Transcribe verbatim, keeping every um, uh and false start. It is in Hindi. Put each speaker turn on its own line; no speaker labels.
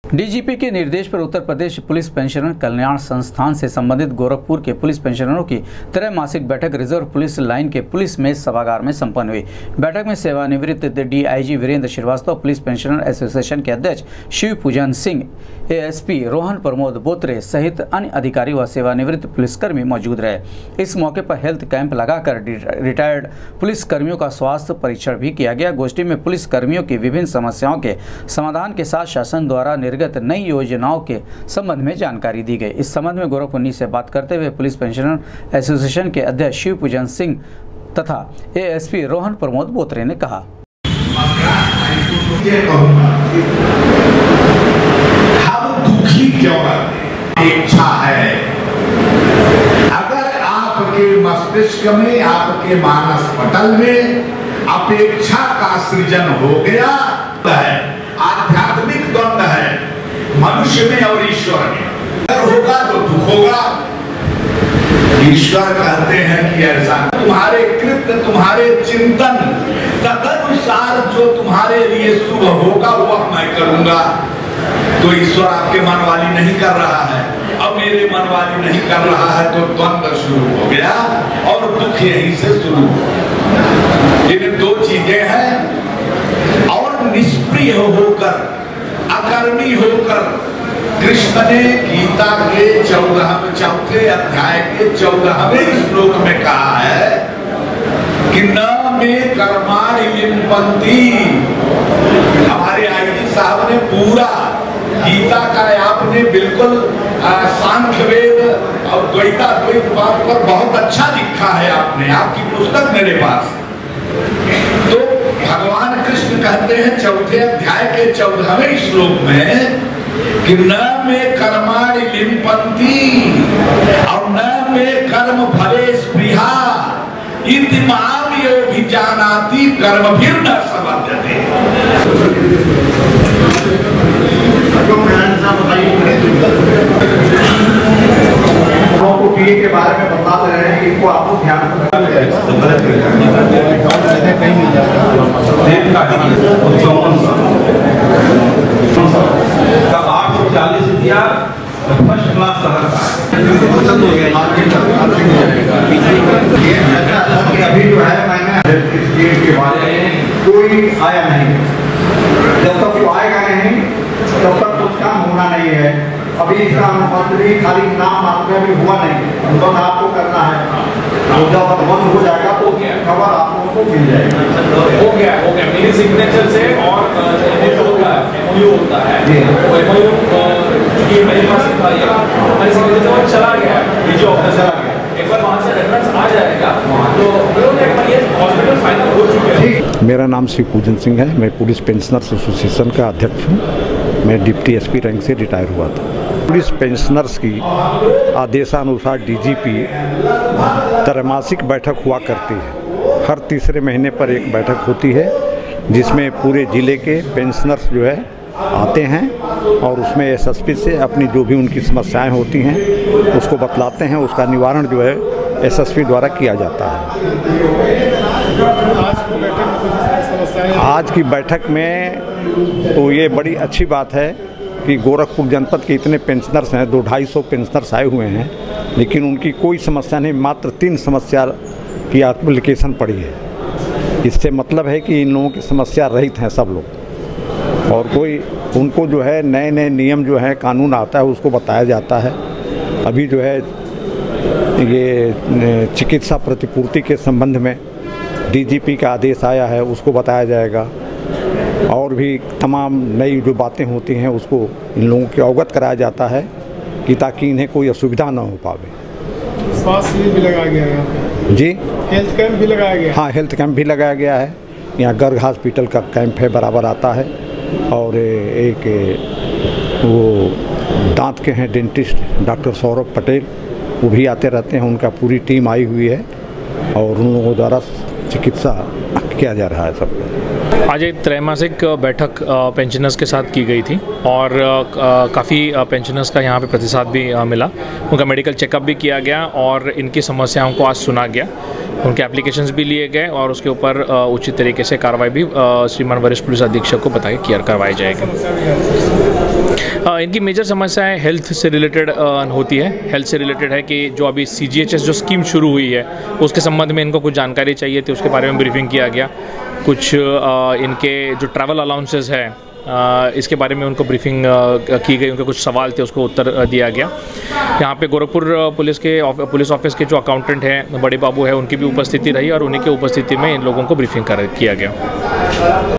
डीजीपी के निर्देश पर उत्तर प्रदेश पुलिस पेंशनर कल्याण संस्थान से संबंधित गोरखपुर के पुलिस पेंशनरों की त्रैमासिक बैठक रिजर्व पुलिस लाइन के पुलिस मेज सभागार में संपन्न हुई। बैठक में सेवानिवृत्त DIG Virendra Srivastava, police pensioner association के अध्यक्ष शिव पूजन सिंह, एएसपी रोहन प्रमोद बोत्रे सहित अन्य अधिकारी व सेवानिवृत्त पुलिसकर्मी मौजूद रहे। इस मौके पर हेल्थ कैंप लगाकर रिटायर्ड पुलिसकर्मियों का स्वास्थ्य परीक्षण भी किया गया। गोष्ठी में पुलिसकर्मियों की विभिन्न समस्याओं के समाधान के साथ शासन द्वारा निर्गत नई योजनाओं के संबंध में जानकारी दी गई। इस संबंध में गोरखपुर से बात करते हुए पुलिस पेंशनर एसोसिएशन के अध्यक्ष शिव पूजन सिंह तथा एएसपी रोहन प्रमोद बोत्रे ने कहा,
हम दुखी क्यों रहते? इच्छा है, अगर आपके मस्तिष्क में, आपके मानस पटल में अपेक्षा का सृजन हो गया है, आध्यात्मिक द्वंद है मनुष्य में और ईश्वर में, अगर होगा तो दुख होगा। ईश्वर कहते हैं कि ऐसा तुम्हारे कृत्य, तुम्हारे चिंतन तदनुसार जो तुम्हारे लिए शुभ होगा वह मैं करूंगा। तो ईश्वर आपके मन वाली नहीं कर रहा है, अब मेरे मन वाली नहीं कर रहा है, तो द्वंद्व शुरू हो गया और दुख यहीं से शुरू हो गया। ये दो चीजें हैं। और निष्प्रिय होकर, अकर्मी होकर कृष्ण ने गीता के चौदहवें चौथे अध्याय के चौदहवें श्लोक में कहा है कि न में कर्माणि लिम्पन्ति। हमारे आईजी साहब ने पूरा गीता का आपने बिल्कुल सांख्य वेद और द्वैताद्वैत बात पर बहुत अच्छा लिखा है आपने, आपकी पुस्तक मेरे पास। तो भगवान कृष्ण कहते हैं चौथे अध्याय के चौदहवें श्लोक में कि न में कर्माणि लिम्पन्ति और न में कर्म फले स्पृहा इति माम योऽभिजानाति कर्मभिर्न सबध्यते।
आपको पीए के बारे में बता रहे हैं, इनको आपको ध्यान
आठ सौ चालीस रुपया फर्स्ट क्लास
अभी जो है मैंने स्कीम के बारे में कोई आया नहीं। जब तक वो आएगा नहीं तब तक कुछ काम होना नहीं है। अभी इसका अनुपत्र खाली नाम मात्र भी हुआ नहीं, तो आपको करना है। तो जब बंद हो जाएगा तो खबर आपको मिल जाएगी।
हो गया हो गया मेरी सिग्नेचर से और एमओयू होता है, एमओयू होता है। तो एमओयू की मेरे पास मेरी सिग्नेचर से चला गया, डीजी ऑफिस चला गया। एक बार वहाँ से रेफरेंस आ जाएगा तो ये हॉस्पिटल फाइनल हो चुके हैं।
मेरा नाम शिव पूजन सिंह है। मैं पुलिस पेंशनर्स एसोसिएशन का अध्यक्ष हूँ। मैं डिप्टी एसपी रैंक से रिटायर हुआ था। पुलिस पेंशनर्स की आदेशानुसार डीजीपी त्रैमासिक बैठक हुआ करती है। हर तीसरे महीने पर एक बैठक होती है जिसमें पूरे ज़िले के पेंशनर्स जो है आते हैं और उसमें एसएसपी से अपनी जो भी उनकी समस्याएं होती हैं उसको बतलाते हैं। उसका निवारण जो है एसएसपी द्वारा किया जाता है। आज की बैठक में तो ये बड़ी अच्छी बात है कि गोरखपुर जनपद के इतने पेंशनर्स हैं, दो ढाई सौ पेंशनर्स आए हुए हैं, लेकिन उनकी कोई समस्या नहीं, मात्र तीन समस्या की एप्लीकेशन पड़ी है। इससे मतलब है कि इन लोगों की समस्या रहित हैं सब लोग। और कोई उनको जो है नए नए नियम जो है कानून आता है उसको बताया जाता है। अभी जो है ये चिकित्सा प्रतिपूर्ति के संबंध में डीजीपी का आदेश आया है, उसको बताया जाएगा। और भी तमाम नई जो बातें होती हैं उसको इन लोगों को अवगत कराया जाता है कि ताकि इन्हें कोई असुविधा ना हो पावे।
स्वास्थ्य शिविर भी लगाया गया है
जी,
हेल्थ कैंप भी लगाया गया।
हाँ, हेल्थ कैंप भी लगाया गया है। यहाँ गर्ग हॉस्पिटल का कैंप है, बराबर आता है। और एक वो दांत के हैं डेंटिस्ट डॉक्टर सौरभ पटेल, वो भी आते रहते हैं। उनका पूरी टीम आई हुई है और उन लोगों द्वारा चिकित्सा किया जा रहा है सब।
आज एक त्रैमासिक बैठक पेंशनर्स के साथ की गई थी और काफ़ी पेंशनर्स का यहाँ पे प्रतिसाद भी मिला। उनका मेडिकल चेकअप भी किया गया और इनकी समस्याओं को आज सुना गया। उनके एप्लीकेशंस भी लिए गए और उसके ऊपर उचित तरीके से कार्रवाई भी श्रीमान वरिष्ठ पुलिस अधीक्षक को बता के किया करवाई जाएगी। इनकी मेजर समस्याएं हेल्थ से रिलेटेड होती है। हेल्थ से रिलेटेड है कि जो अभी सी जी एच एस जो स्कीम शुरू हुई है उसके संबंध में इनको कुछ जानकारी चाहिए थी, उसके बारे में ब्रीफिंग किया गया। कुछ इनके जो ट्रैवल अलाउंसेस है इसके बारे में उनको ब्रीफिंग की गई, उनके कुछ सवाल थे उसको उत्तर दिया गया। यहाँ पे गोरखपुर पुलिस के पुलिस ऑफिस के जो अकाउंटेंट हैं बड़े बाबू है, उनकी भी उपस्थिति रही और उन्हीं के उपस्थिति में इन लोगों को ब्रीफिंग कर किया गया।